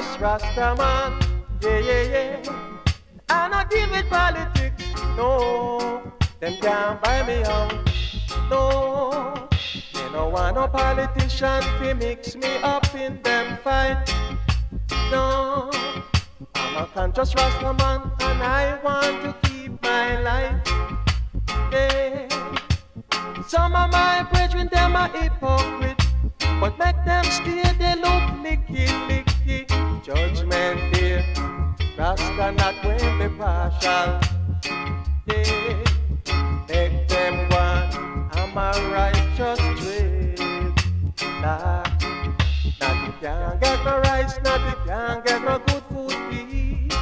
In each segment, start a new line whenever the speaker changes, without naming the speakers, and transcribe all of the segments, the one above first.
just Rasta man. Yeah, yeah, yeah. I not deal with politics. No, them can't buy me out. No, they no want no politician to mix me up in them fight. No, I'm a conscious Rasta man and I want to keep my life. Yeah. Some of my brethren, them are hypocrite, but make them stay, they look licky, licky. Judgment day, Rasta not going be partial. Yeah. Make them one, I'm a righteous trade. Nah, not you can't get no rice, not you can't get no good food to eat.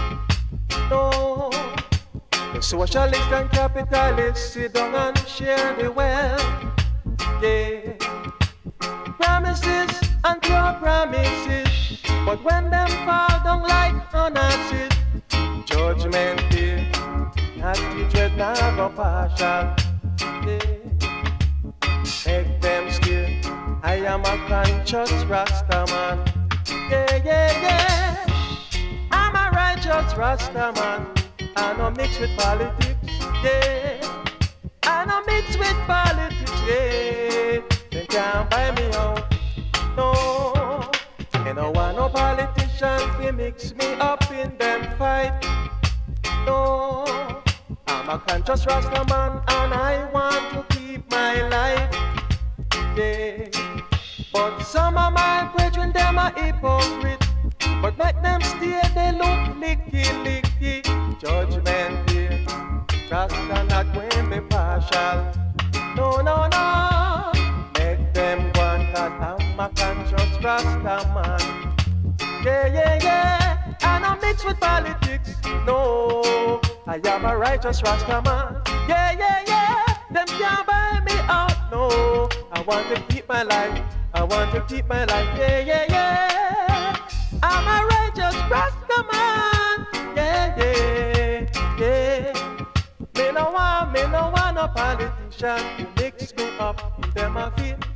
No. The socialists and capitalists sit down and share the wealth. Yeah. Promises and pure promises, but when them fall down like honestly, judgment day, not the dread, not go partial. Yeah. Make them still, I am a conscious Rasta man. Yeah, yeah, yeah. I'm a righteous Rasta man. I no mix with politics, yeah. I no mix with politics, yeah. They can't buy me out, no. They don't want no politician to mix me up in them fight, no. I'm a conscious Rasta man and I want to keep my life, yeah. But some of my brethren, them are hypocrite, but make them stay, they look licky, licky. Judgment day, Rasta not going to be partial. No, no, no. Make them one, cause I'm a conscious Rasta man. Yeah, yeah, yeah. I don't mix with politics. No, I am a righteous Rasta man. Yeah, yeah, yeah. Them can't buy me out. No, I want to keep my life. I want to keep my life. Yeah, yeah, yeah. I'm a righteous Rasta man. Yeah, yeah, yeah. Me no want no politician to mix me up in them a feet.